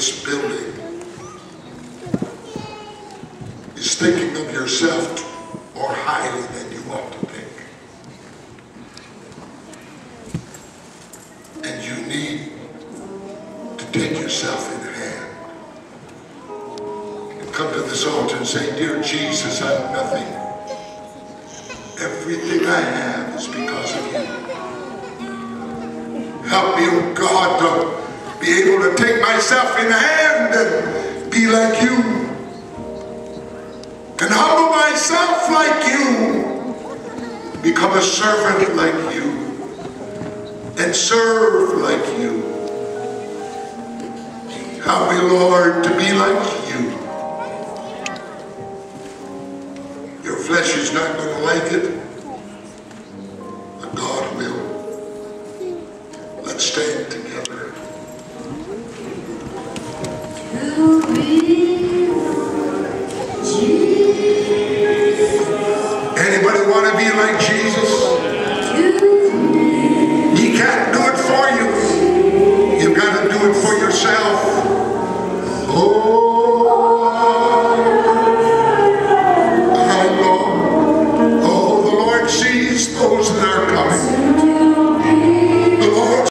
this building is thinking of yourself more highly than you ought to think. And you need to take yourself in hand and come to this altar and say, dear Jesus, I'm nothing. Everything I have is because of you. Help me, oh God, to be able to take myself in hand and be like you. And humble myself like you. Become a servant like you. And serve like you. Help me, Lord, to be like you. Your flesh is not going to like it, but God will. Let's stand together. Anybody want to be like Jesus?